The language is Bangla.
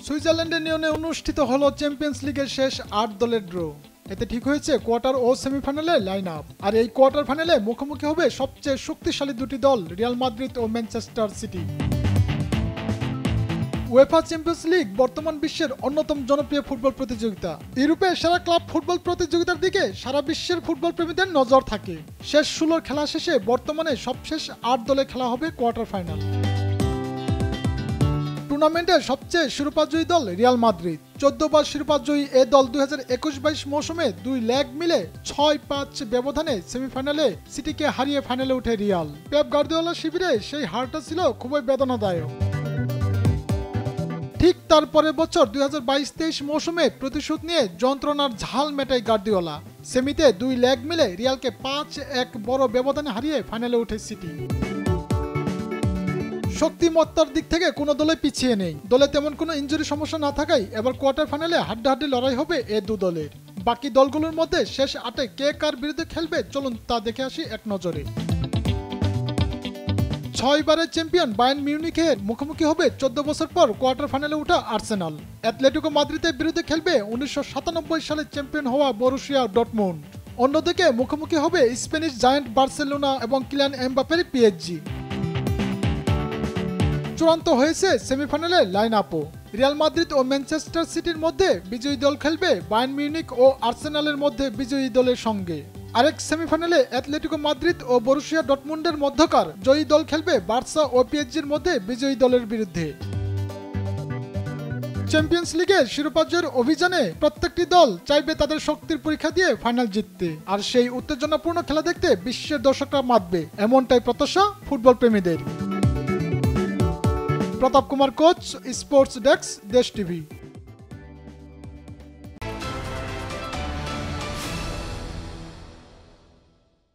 সুইজারল্যান্ডের নিয়নে অনুষ্ঠিত হলো চ্যাম্পিয়ন্স লিগের শেষ ৮ দলের ড্র। এতে ঠিক হয়েছে কোয়ার্টার ও সেমিফাইনালের লাইন আপ। আর এই কোয়ার্টার ফাইনালে মুখোমুখি হবে সবচেয়ে শক্তিশালী দুটি দল, রিয়াল মাদ্রিদ ও Manchester City. UEFA Champions League বর্তমান বিশ্বের অন্যতম জনপ্রিয় ফুটবল প্রতিযোগিতা। ইউরোপের সেরা ক্লাব ফুটবল প্রতিযোগিতার দিকে সারা বিশ্বের ফুটবল প্রেমীদের নজর থাকে। শেষ ১৬ খেলা শেষে বর্তমানে সবশেষ ৮ দলে খেলা হবে কোয়ার্টার ফাইনাল। টুর্নামেন্টের সবচেয়ে শিরোপাজয়ী দল রিয়াল মাদ্রিদ। ১৪ বার শিরোপাজয়ী এ দল ২০২১-২২ মৌসুমে ২ লেগ মিলে ৬-৫ ব্যবধানে সেমিফাইনালে সিটিকে হারিয়ে ফাইনালে ওঠে রিয়াল। পেপ গার্দিওলার শিবিরে সেই হারটা ছিল খুবই বেদনাদায়ক। ঠিক তার পরের বছর ২০২২-২৩ মৌসুমে প্রতিশোধ নিয়ে যন্ত্রণার ঝাল মেটায় গার্দিওলা। সেমিতে ২ লেগ মিলে রিয়ালকে ৫-১ বড় ব্যবধানে হারিয়ে ফাইনালে ওঠে সিটি। শক্তিমত্তার দিক থেকে কোনো দলে পিছিয়ে নেই। দলে তেমন কোনো ইনজুরি সমস্যা না থাকায় এবার কোয়ার্টার ফাইনালে হাড্ডাহাড্ডি লড়াই হবে এ দু দলের। বাকি দলগুলোর মধ্যে শেষ ৮-এ কে কার বিরুদ্ধে খেলবে চলুন তা দেখে আসি এক নজরে। ৬ বারের চ্যাম্পিয়ন বায়ার্ন মিউনিখের মুখোমুখি হবে ১৪ বছর পর কোয়ার্টার ফাইনালে ওঠা আর্সেনাল। অ্যাটলেটিকো মাদ্রিদের বিরুদ্ধে খেলবে ১৯৯৭ সালে চ্যাম্পিয়ন হওয়া বরুসিয়া ডর্টমুন্ড। অন্যদিকে মুখোমুখি হবে স্প্যানিশ জায়ান্ট বার্সেলোনা এবং কিলিয়ান এমবাপ্পের পিএসজি। চূড়ান্ত হয়েছে সেমিফাইনালের লাইন আপও। রিয়াল মাদ্রিদ ও ম্যানচেস্টার সিটির মধ্যে বিজয়ী দল খেলবে বায়ার্ন মিউনিখ ও আর্সেনালের মধ্যে বিজয়ী দলের সঙ্গে। আরেক সেমিফাইনালে অ্যাটলেটিকো মাদ্রিদ ও বরুসিয়া ডর্টমুন্ডের মধ্যকার জয়ী দল খেলবে বার্সা ও পিএসজির মধ্যে বিজয়ী দলের বিরুদ্ধে। চ্যাম্পিয়ন্স লিগের শিরোপা জয়ের অভিযানে প্রত্যেকটি দল চাইবে তাদের শক্তির পরীক্ষা দিয়ে ফাইনাল জিততে। আর সেই উত্তেজনাপূর্ণ খেলা দেখতে বিশ্বের দর্শকরা মাতবে, এমনটাই প্রত্যাশা ফুটবল প্রেমীদের। Pratap Kumar coach, sports desk, Desh TV.